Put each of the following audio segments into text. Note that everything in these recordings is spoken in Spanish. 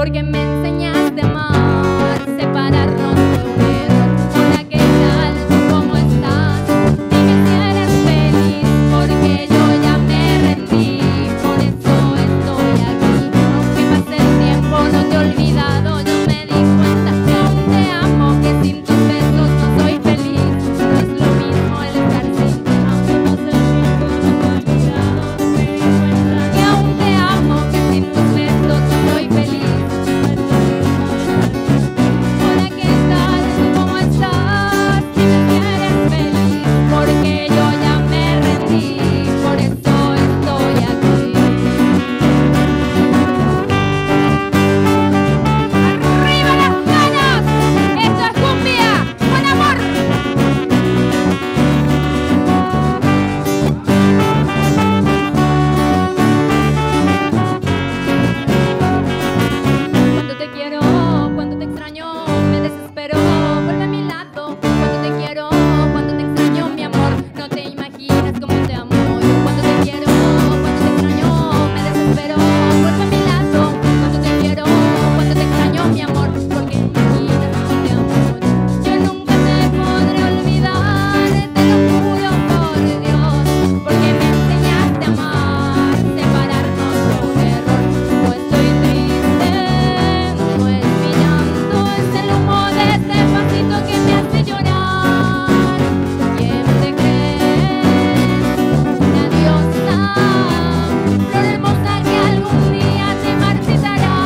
porque me enseñaste a amar, separarnos fue un error. Hola, ¿qué tal? ¿Tú cómo estás? Dime si eres feliz, porque yo ya me rendí, por eso estoy aquí. Aunque pase el tiempo no te he olvidado, yo me di cuenta que aún te amo, que sin tus besos no soy feliz. No es lo mismo el estar sin ti. Aunque pase el tiempo no te he olvidado, yo me di cuenta que aún te amo, que sin tus besos no soy feliz. Hola, ¿qué tal? ¿Tú cómo estás? Dime si eres feliz, porque yo ya me rendí, por eso estoy aquí. ¡Arriba las manos! ¡Esto es cumbia! ¡Buen amor! Cuando te quiero, cuando te extraño, me desespero, vuelve a mi lado. Cuando te quiero, cuando te extraño, mi amor, no te imaginas cómo te amo yo. Cuando te quiero, cuando te extraño, me desespero, vuelve a mi lado. Cuando te quiero, cuando te extraño, mi amor, porque no imaginas cómo te amo yo. Yo nunca te podré olvidar, te lo juro por Dios, porque me enseñaste a amar, separarnos fue un error. No estoy triste, no es mi llanto, es el humo de este pasito que me hace llorar. ¿Quién te crees? Una diosa, flor hermosa que algún día te marchitará.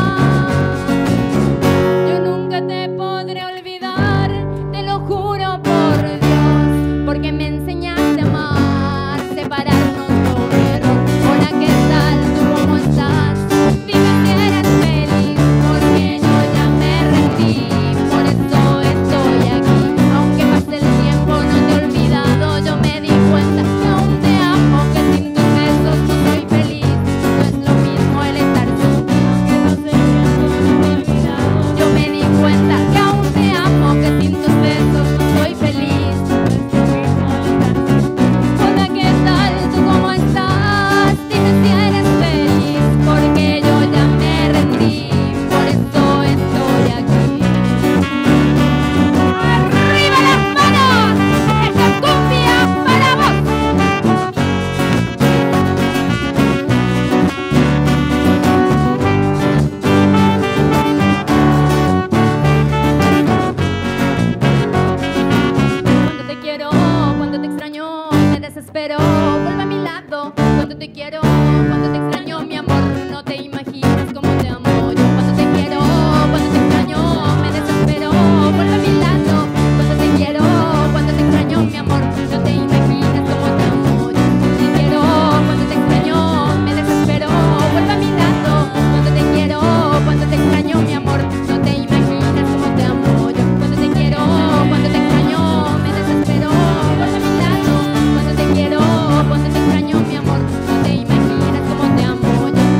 Yo nunca te podré olvidar, te lo juro por Dios, porque me enseñaste a amar, separarnos fue un error. Hola, ¿qué tal? ¿Tú cómo estás? Dime si eres feliz, porque yo ya me rendí, por eso estoy aquí. Aunque pase el tiempo no te he olvidado, yo me di cuenta que aún te amo, que sin tus besos no soy feliz. No es lo mismo el estar sin ti. Aunque pase el tiempo no te he olvidado, yo me di cuenta que aún te amo, que sin tus besos no soy feliz. No es lo mismo el estar sin ti. Hola, ¿qué tal? ¿Tú cómo estás? Dime si eres feliz, porque yo ya me rendí, por eso estoy aquí. ¡Arriba las manos! ¡Esta es cumbia para vos! Cuando te quiero, cuando te extraño, me desespero, vuelve a mi lado. Cuando te quiero, cuando te extraño, mi amor, no te imaginas cómo te amo yo. Cuando te quiero, cuando te extraño, me desespero, vuelve a mi lado. Cuando te quiero, cuando te extraño, mi amor, no te imaginas cómo te amo yo. Cuando te quiero, cuando te extraño, me desespero, vuelve a mi lado. Cuando te quiero, cuando te extraño, mi amor, no te imaginas cómo te amo yo. Cuando te quiero, cuando te extraño, me desespero, vuelve a mi lado. Cuando te quiero, cuando te extraño, mi amor, no te imaginas cómo te amo yo.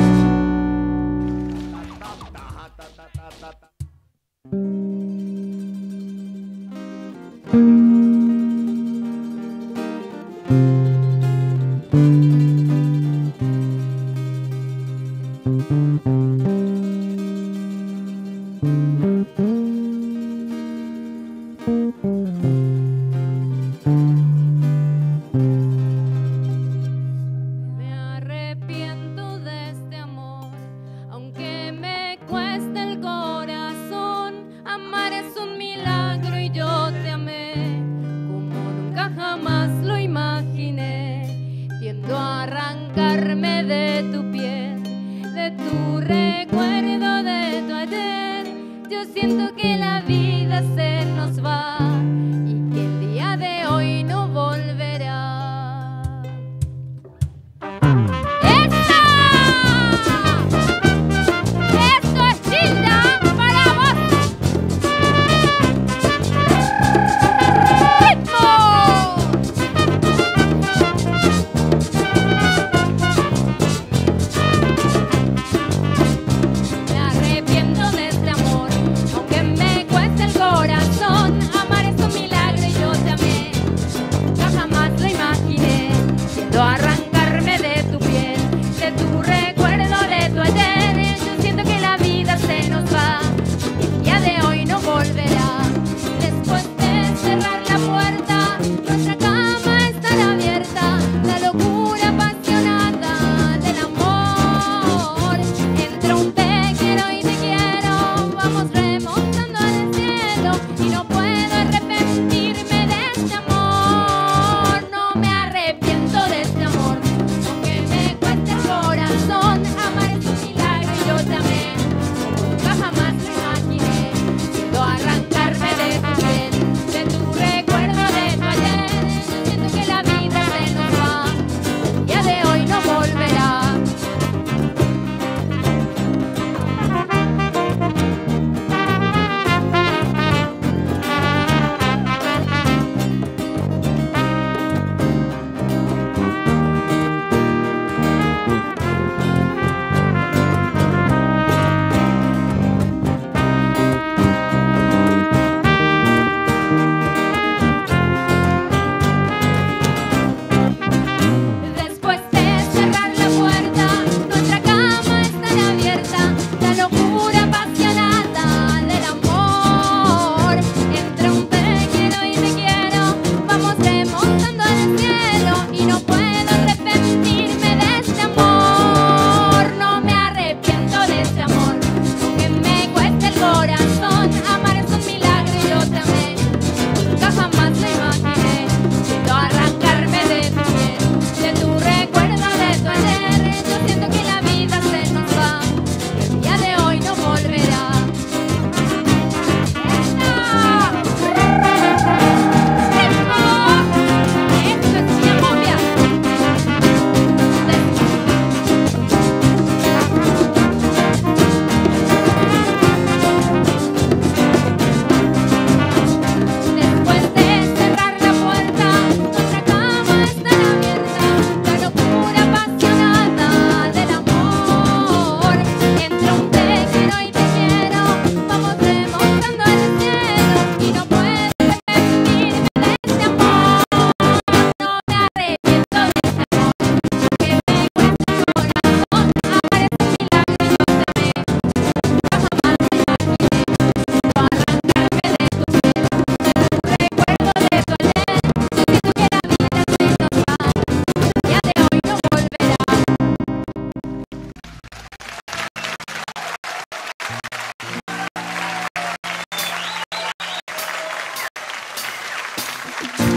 Gracias.